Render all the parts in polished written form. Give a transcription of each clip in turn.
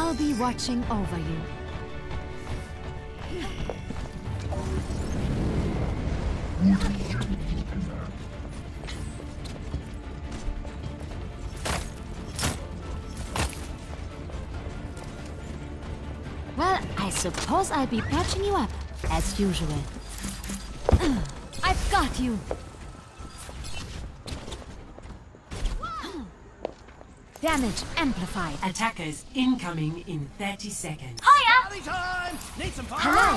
I'll be watching over you. Well, I suppose I'll be patching you up, as usual. I've got you! Damage amplified. Attackers incoming in 30 seconds. Hiya! Time! Need some fire! Hello!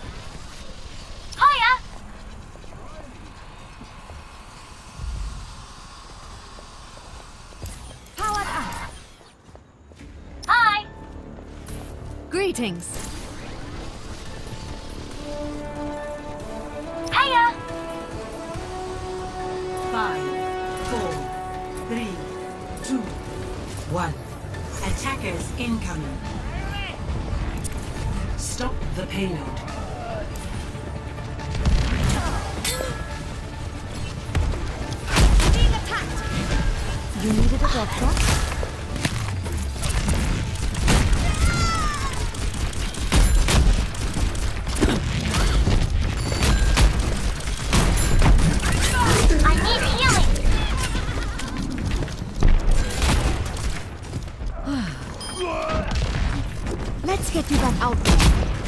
Hiya! Powered up! Hi! Greetings! Hiya! 5, 4, 3, 2, 1. Attackers incoming. Stop the payload. Being attacked! You needed a doctor? I need healing! Let's get you back out there.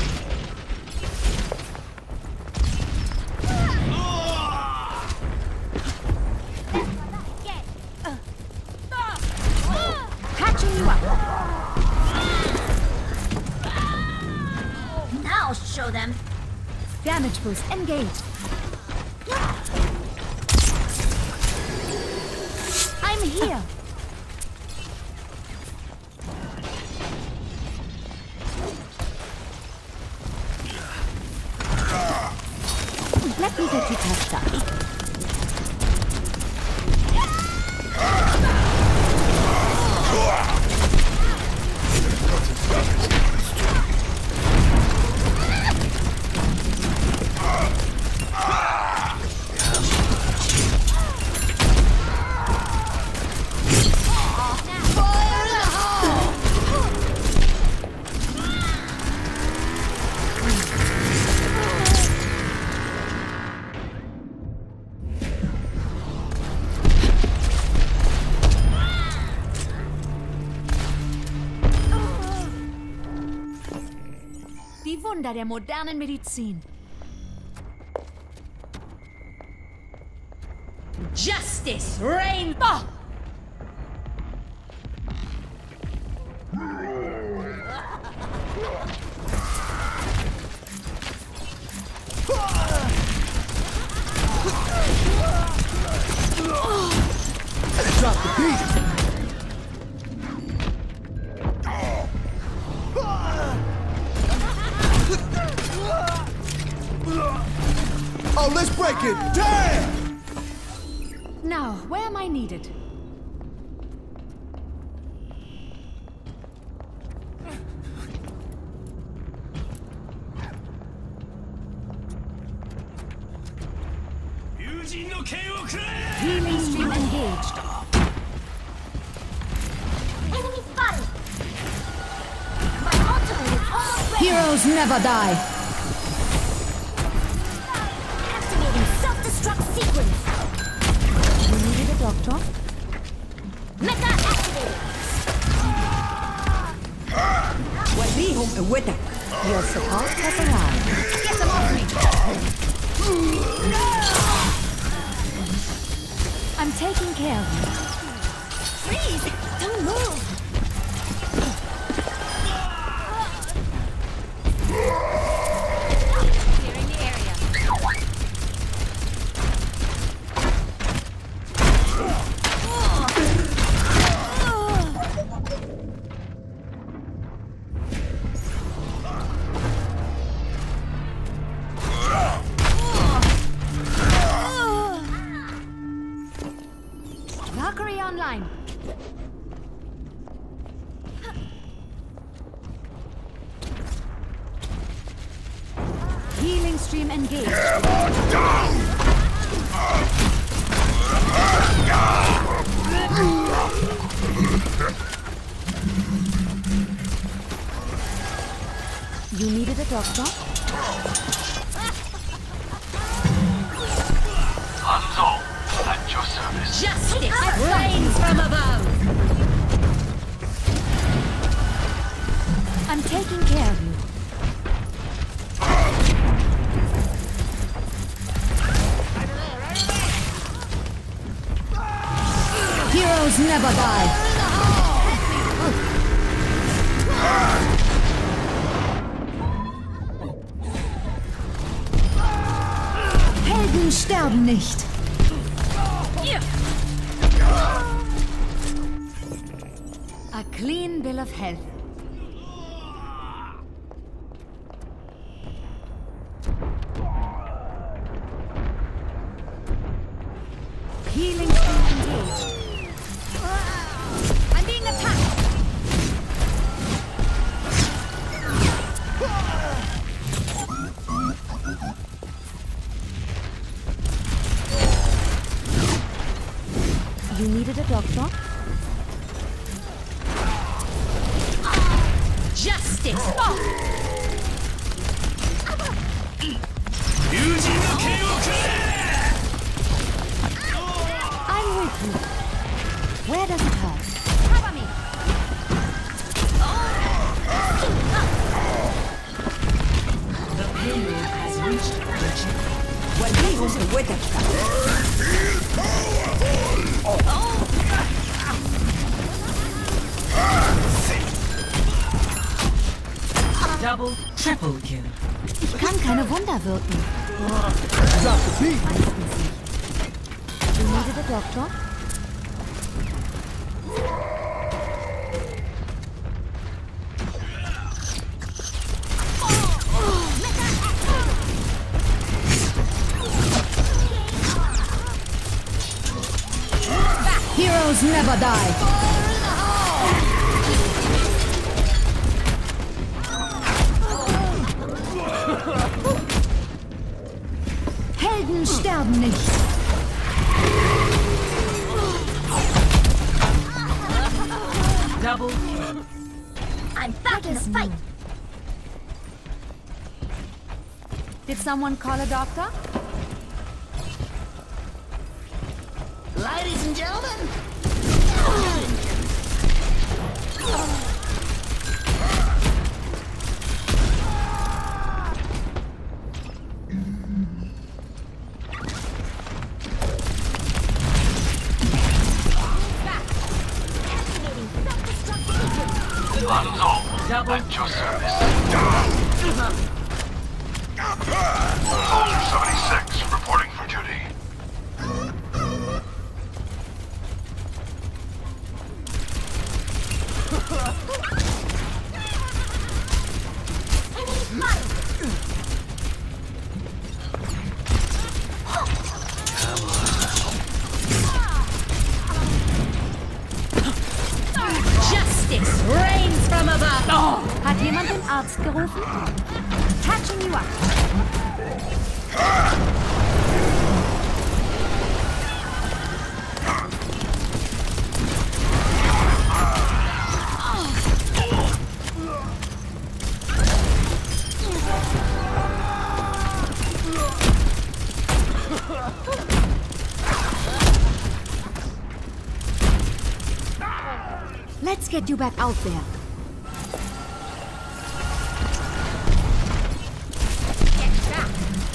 Patching you up. Now show them! Damage boost engaged. I'm here. Let me get you patched up. Die Wunder der modernen Medizin. Justice reign! Drop the beat! Oh, let's break it! Damn! Now, where am I needed? Healing stream engaged. Enemy spotted! My ultimate is almost ready! Heroes never die. Activating self-destruct sequence! You needed a doctor? Mecha activated! Your support has arrived. Get them off me! I'm taking care of you. Please, don't move! Clearing the area. Valkyrie online. Healing stream engaged. You needed a doctor? Hanzo, at your service. Justice reigns from above. I'm taking care of you. Heroes never die. Helden sterben nicht. A clean bill of health. Healing stream engaged. I'm being attacked. You needed a doctor? Justice. I'm with you. Where does it hurt? Cover me. The payload has reached objective. Double, triple kill. Ich kann keine Wunder wirken. Drop the beat. Meistens nicht. You needed a doctor? Heroes never die. Helden sterben nicht. Double kill. I'm back in the fight. Did someone call a doctor? Ladies and gentlemen. Hanzo, at your service. Soldier 76, reporting for duty. Justice reigns from above. Hat jemand den Arzt gerufen? Patching you up. Let's get you back out there. Get back.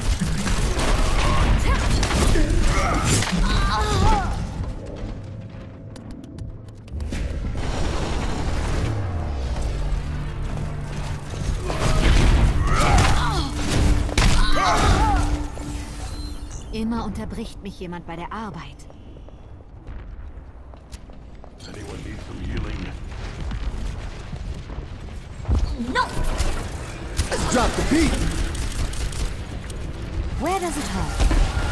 Immer unterbricht mich jemand bei der Arbeit. Anyone need some healing? No. Let's drop the beat. Where does it hurt?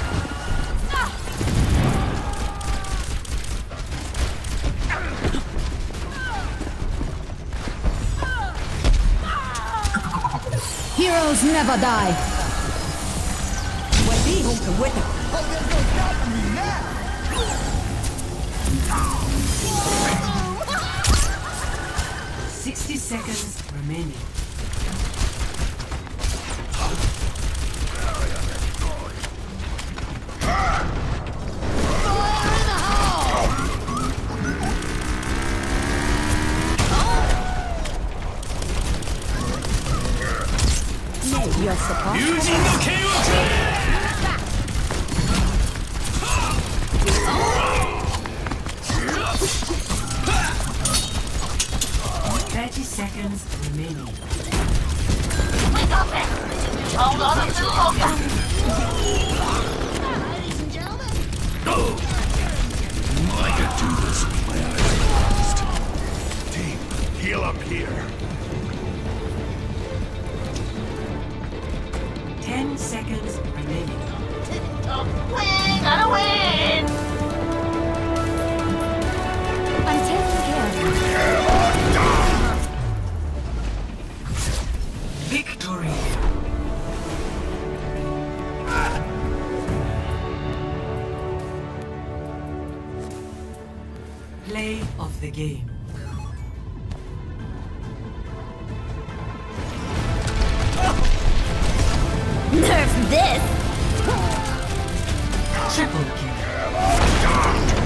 Heroes never die. Oh, there's no stopping me now. 60 seconds remaining. suppose. 友人の剣を食らえ 30 seconds remaining. Ladies and gentlemen. I could do this with my eyes closed. Team, heal up here. 10 seconds remaining. I'm taking care of you. Victory! Play of the game. Nerf this! Triple kill.